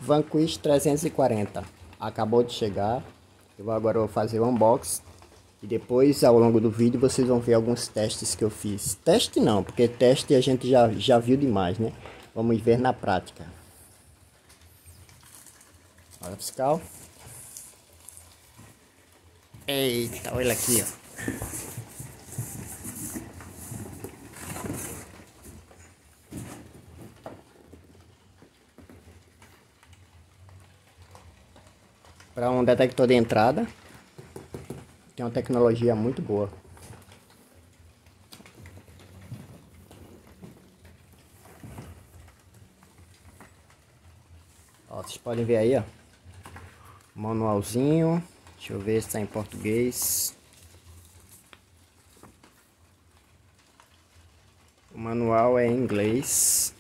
Vanquish 340 acabou de chegar. Agora eu vou fazer o unboxing e depois ao longo do vídeo vocês vão ver alguns testes que eu fiz. Teste não, porque teste a gente já viu demais, né? Vamos ver na prática. Olha fiscal. Eita, olha aqui, ó. Para um detector de entrada, tem uma tecnologia muito boa. Ó, vocês podem ver aí, ó, manualzinho. Deixa eu ver se está em português. O manual é em inglês.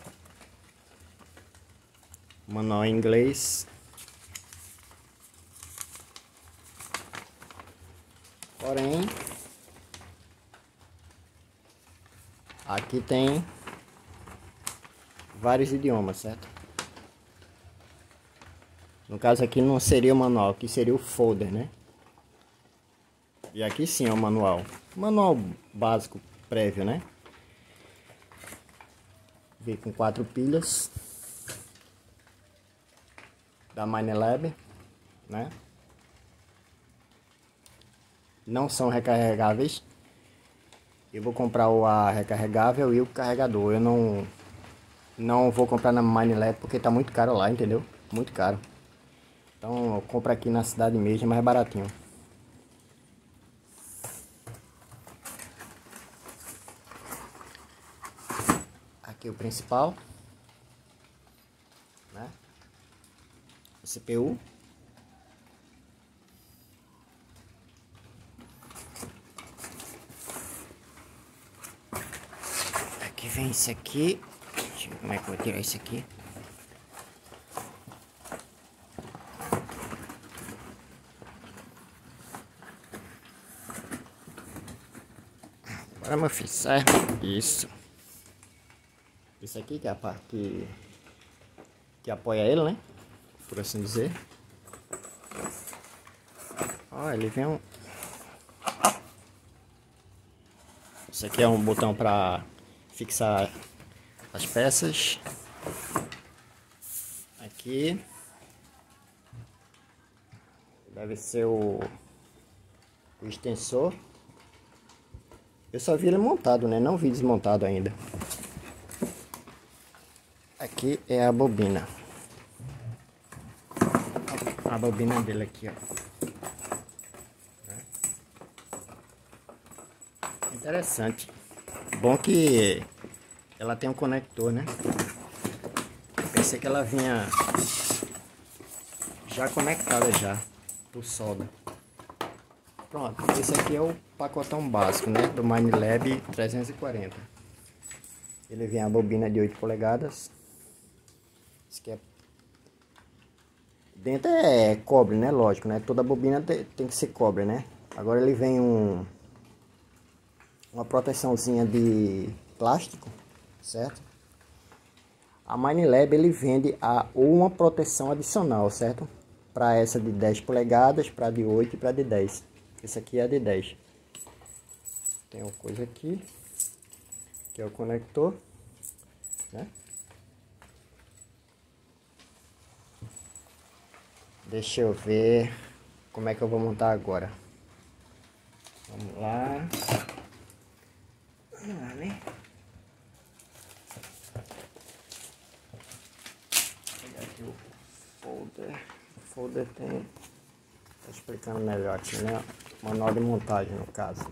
O manual é em inglês. Porém, aqui tem vários idiomas, certo? No caso aqui não seria o manual, aqui seria o folder, né? E aqui sim é o manual. Manual básico prévio, né? Vem com 4 pilhas da Minelab, né? Não são recarregáveis. Eu vou comprar a recarregável e o carregador. Eu não vou comprar na Minelab porque tá muito caro lá, entendeu? Muito caro. Então eu compro aqui na cidade mesmo, é mais baratinho. Aqui o principal, né? O CPU. Aqui vem isso aqui. Deixa eu ver como é que eu vou tirar isso aqui. Agora, meu filho, certo? Isso. Isso aqui que é a parte que apoia ele, né? Por assim dizer. Ó, ele vem um... Isso aqui é um botão para fixar as peças. Aqui deve ser o extensor. Eu só vi ele montado, né? Não vi desmontado ainda. Aqui é a bobina. A bobina dele aqui, ó. Interessante. Bom que ela tem um conector, né? Pensei que ela vinha já conectada já por solda. Pronto, esse aqui é o pacotão básico, né? Do Minelab 340. Ele vem a bobina de 8 polegadas. Isso aqui é... Dentro é cobre, né? Lógico, né? Toda bobina tem que ser cobre, né? Agora ele vem uma proteçãozinha de plástico, certo? A Minelab ele vende uma proteção adicional, certo? Para essa de 10 polegadas, para de 8 e para de 10. Esse aqui é de 10. Tem uma coisa aqui, que é o conector, né? Deixa eu ver como é que eu vou montar agora. Vamos lá. Vamos lá, né? Vou pegar aqui o folder. O folder tem... Tá explicando melhor aqui, né? Manual de montagem, no caso.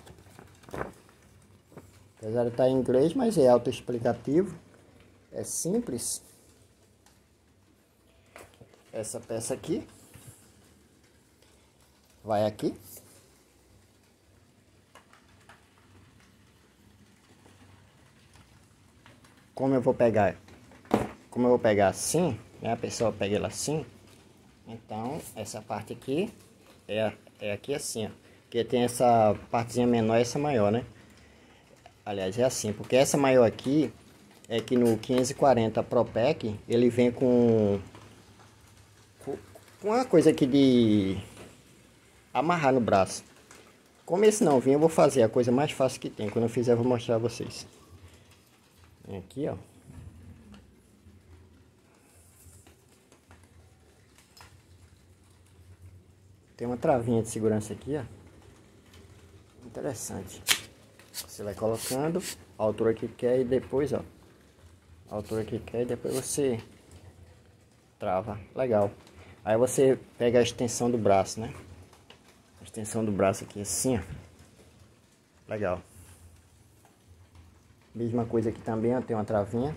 Apesar de estar em inglês, mas é autoexplicativo. É simples. Essa peça aqui vai aqui. Como eu vou pegar assim, né? A pessoa pega ela assim. Então essa parte aqui é aqui assim, ó. Porque tem essa partezinha menor e essa maior, né? Aliás, é assim, porque essa maior aqui é que no 540 ProPack ele vem com uma coisa aqui de amarrar no braço. Como esse não vinha, eu vou fazer a coisa mais fácil que tem. Quando eu fizer, eu vou mostrar a vocês. Vem aqui, ó. Tem uma travinha de segurança aqui, ó. Interessante. Você vai colocando a altura que quer e depois, ó. A altura que quer e depois você trava. Legal. Aí você pega a extensão do braço, né? A extensão do braço aqui assim, ó. Legal. Mesma coisa aqui também, ó. Tem uma travinha.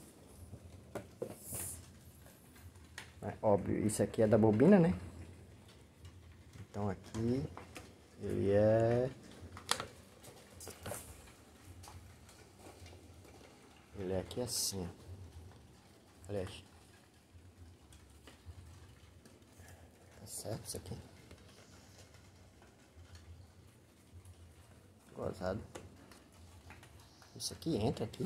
É, óbvio, isso aqui é da bobina, né? Então aqui ele é aqui assim, ó. Olha aí. Tá certo isso aqui? Gozado. Isso aqui entra aqui.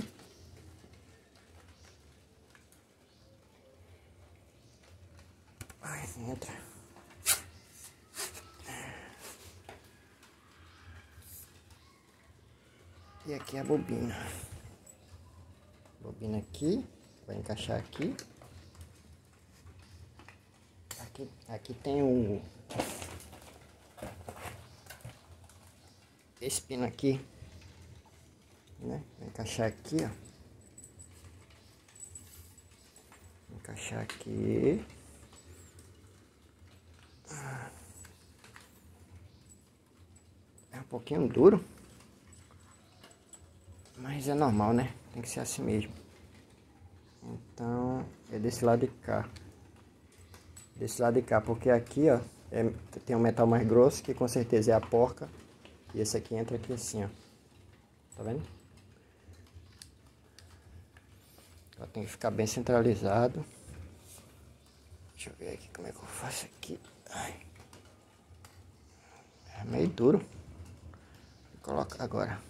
Ai, entra. E aqui é a bobina. Bobina aqui, vai encaixar aqui. Aqui tem um esse pino aqui, né? Vai encaixar aqui, ó. Vou encaixar aqui. É um pouquinho duro, mas é normal, né? Tem que ser assim mesmo. Então é desse lado de cá. Desse lado de cá, porque aqui, ó, tem um metal mais grosso, que com certeza é a porca. E esse aqui entra aqui assim, ó. Tá vendo? Ela tem que ficar bem centralizado. Deixa eu ver aqui como é que eu faço aqui. Ai. É meio duro. Vou colocar agora.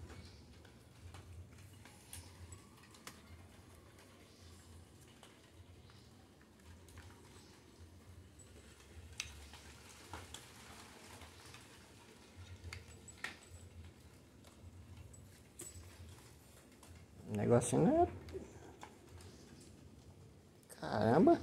O negocinho não é... Caramba.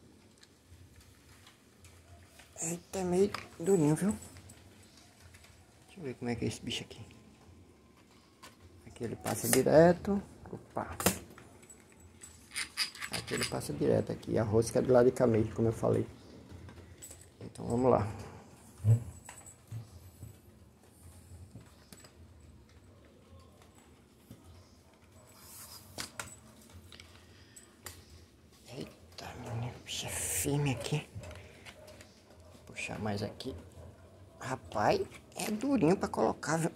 Eita, é meio durinho, viu? Deixa eu ver como é que é esse bicho aqui. Aqui ele passa direto. Opa. Aqui ele passa direto aqui. A rosca é do lado de cá mesmo, como eu falei. Então vamos lá. Eita, menino, bicho é firme aqui. Vou puxar mais aqui. Rapaz, é durinho pra colocar, viu?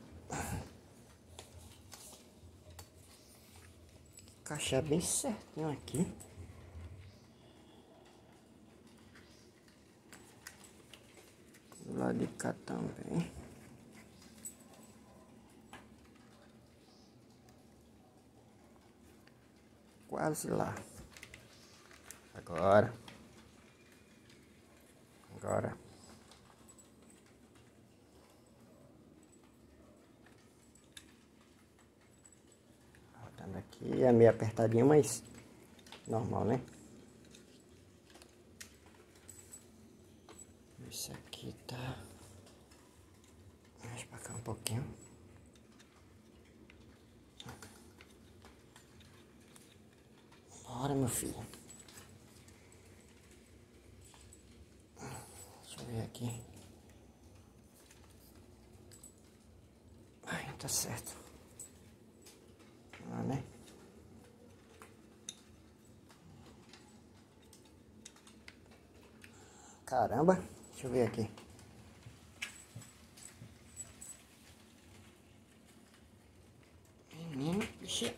Encaixar bem certinho aqui. Do lado de cá também. Quase lá. Agora. Rodando aqui, é meio apertadinho, mas normal, né? Isso aqui tá... Mais pra cá um pouquinho. Bora, meu filho. Deixa eu ver aqui. Ai, tá certo. Lá, né? Caramba. Deixa eu ver aqui. Menino, bicho.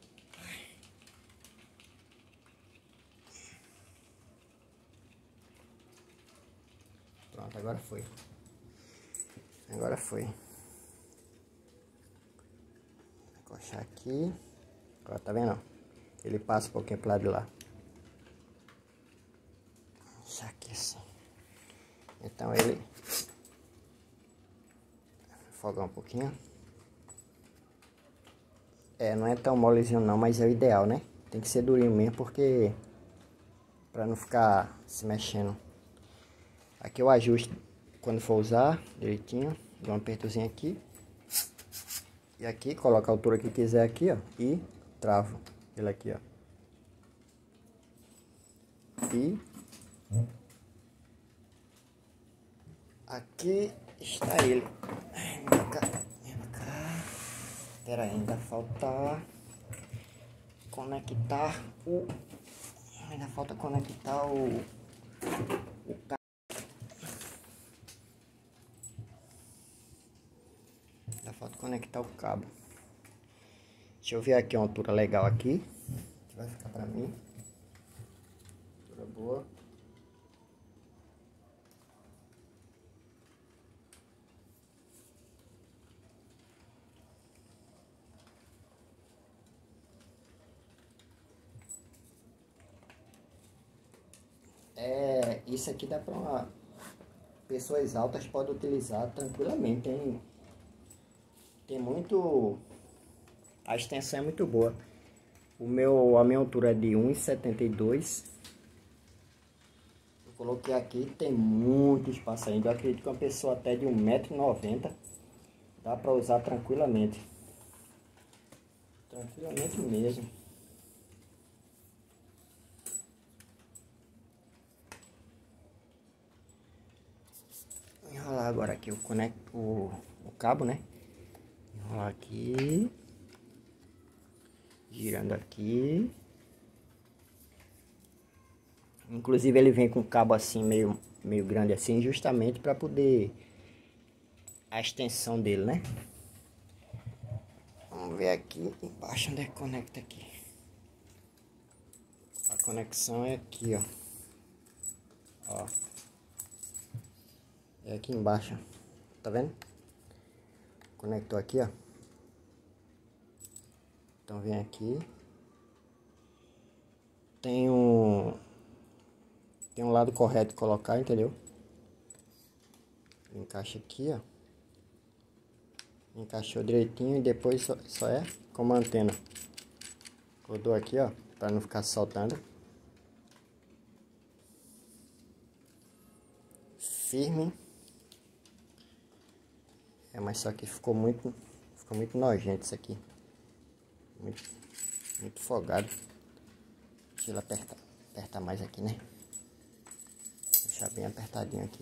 Pronto, agora foi. Agora foi. Vou encoxar aqui. Agora tá vendo? Ele passa um pouquinho pro lado de lá. Isso aqui assim. Então ele... Afogar um pouquinho. Não é tão molezinho não, mas é o ideal, né? Tem que ser durinho mesmo, porque... Pra não ficar se mexendo. Aqui eu ajusto quando for usar, direitinho. Dou um apertozinho aqui. E aqui, coloca a altura que quiser aqui, ó. E travo ele aqui, ó. E... aqui está ele. Vem cá. Espera, ainda falta conectar o... Ainda falta conectar o cabo. Ainda falta conectar o cabo. Deixa eu ver aqui uma altura legal aqui. Que vai ficar pra mim. Altura boa. Isso aqui dá para pessoas altas podem utilizar tranquilamente. Tem muito... A extensão é muito boa. A minha altura é de 1,72. Eu coloquei aqui, tem muito espaço ainda. Eu acredito que uma pessoa até de 1,90 m dá para usar tranquilamente. Tranquilamente mesmo. Enrolar agora aqui, eu conecto o cabo, né? Enrolar aqui. Girando aqui. Inclusive ele vem com cabo assim meio grande assim, justamente para poder a extensão dele, né? Vamos ver aqui embaixo onde é que conecta aqui. A conexão é aqui, ó. É aqui embaixo, tá vendo? Conectou aqui, ó. Então vem aqui. Tem um lado correto de colocar, entendeu? Encaixa aqui, ó. Encaixou direitinho e depois só é como a antena. Rodou aqui, ó, para não ficar saltando. Firme. Mas só que ficou muito nojento isso aqui. Muito folgado. Deixa ele apertar mais aqui, né? Deixar bem apertadinho aqui.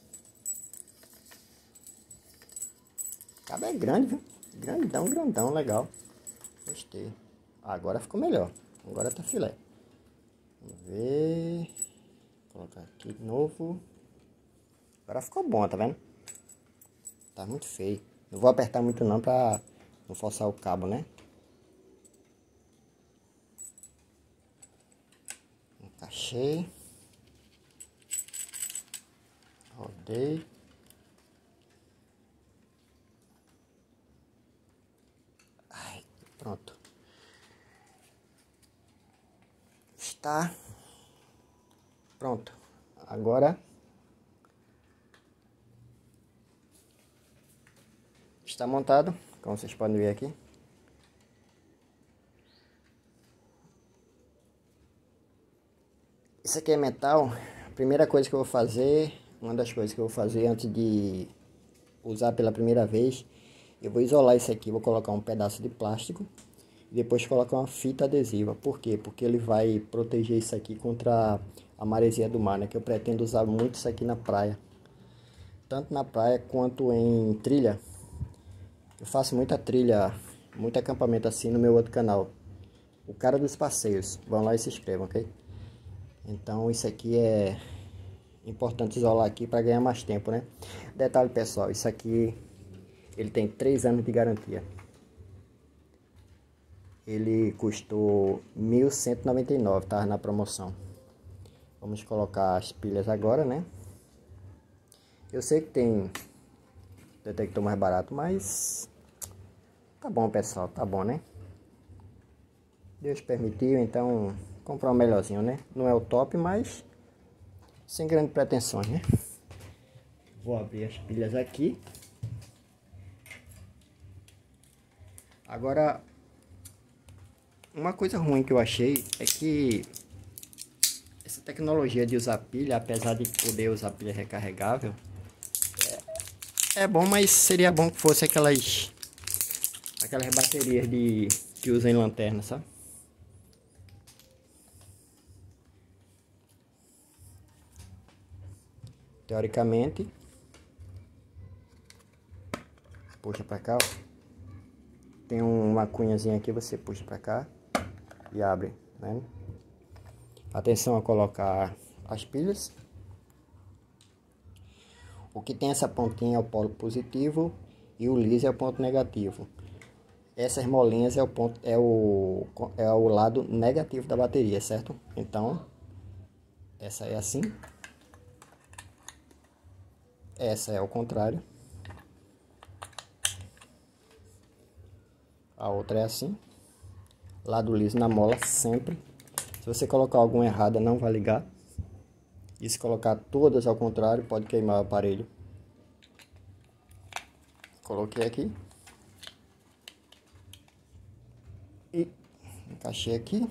O cabo é grande, viu? Grandão, legal. Gostei. Agora ficou melhor. Agora tá filé. Vamos ver. Vou colocar aqui de novo. Agora ficou bom, tá vendo? Tá muito feio. Não vou apertar muito não pra não forçar o cabo, né? Encaixei. Rodei. Ai, pronto. Está pronto. Agora está montado, como vocês podem ver aqui. Isso aqui é metal. A primeira coisa que eu vou fazer, uma das coisas que eu vou fazer antes de usar pela primeira vez, eu vou isolar isso aqui, vou colocar um pedaço de plástico e depois colocar uma fita adesiva. Por quê? Porque ele vai proteger isso aqui contra a maresia do mar, né? Que eu pretendo usar muito isso aqui na praia. Tanto na praia quanto em trilha. Eu faço muita trilha, muito acampamento assim no meu outro canal. O Cara dos Passeios. Vão lá e se inscrevam, ok? Então isso aqui é importante isolar aqui para ganhar mais tempo, né? Detalhe, pessoal, isso aqui ele tem 3 anos de garantia. Ele custou R$ 1.199, tá na promoção. Vamos colocar as pilhas agora, né? Eu sei que tem detector mais barato, mas tá bom, pessoal, tá bom, né? Deus permitiu, então comprar um melhorzinho, né? Não é o top, mas sem grandes pretensões, né? Vou abrir as pilhas aqui. Agora, uma coisa ruim que eu achei é que essa tecnologia de usar pilha, apesar de poder usar pilha recarregável, é bom, mas seria bom que fosse aquelas baterias que usam em lanterna, sabe? Teoricamente, puxa pra cá, ó. Tem uma cunhazinha aqui, você puxa pra cá e abre, né? Atenção a colocar as pilhas. O que tem essa pontinha é o polo positivo e o liso é o ponto negativo. Essas molinhas é o lado negativo da bateria, certo? Então, essa é assim. Essa é ao contrário. A outra é assim. Lado liso na mola sempre. Se você colocar alguma errada, não vai ligar. E se colocar todas ao contrário, pode queimar o aparelho. Coloquei aqui. E encaixei aqui.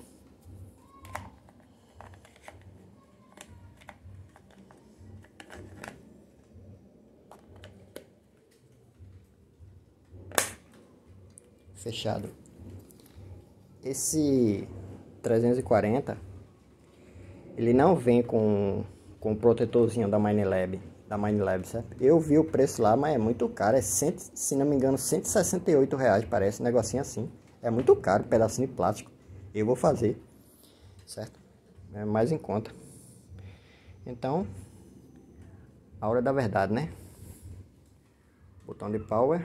Fechado. Esse 340, ele não vem com o protetorzinho da Minelab, certo? Eu vi o preço lá, mas é muito caro, se não me engano, R$168, parece, um negocinho assim. É muito caro, pedacinho de plástico. Eu vou fazer, certo? É mais em conta. Então, a hora da verdade, né? Botão de power.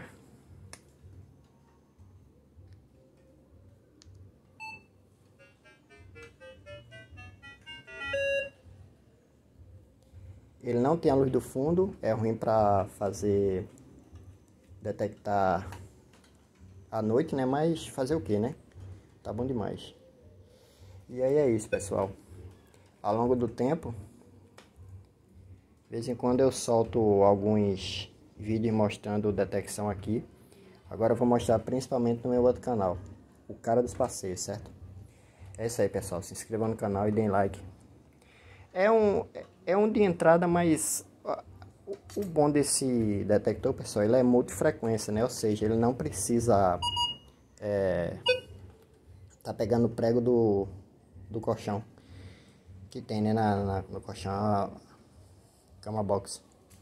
Ele não tem a luz do fundo, é ruim para fazer detectar à noite, né? Mas fazer o que, né? Tá bom demais. E aí é isso, pessoal. Ao longo do tempo, de vez em quando eu solto alguns vídeos mostrando detecção aqui. Agora eu vou mostrar principalmente no meu outro canal, o Cara dos Passeios, certo? É isso aí, pessoal. Se inscrevam no canal e deem like. É um de entrada, mas o bom desse detector, pessoal, ele é multifrequência, né? Ou seja, ele não precisa tá pegando o prego do colchão que tem, né, no colchão, cama box.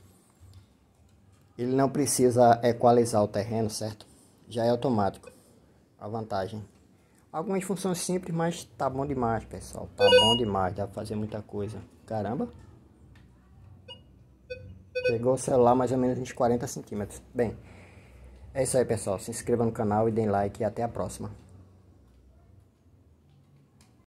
Ele não precisa equalizar o terreno, certo? Já é automático. A vantagem. Algumas funções simples, mas tá bom demais, pessoal. Tá bom demais, dá pra fazer muita coisa. Caramba. Pegou o celular mais ou menos uns 40 centímetros. Bem, é isso aí, pessoal. Se inscreva no canal e deem like e até a próxima.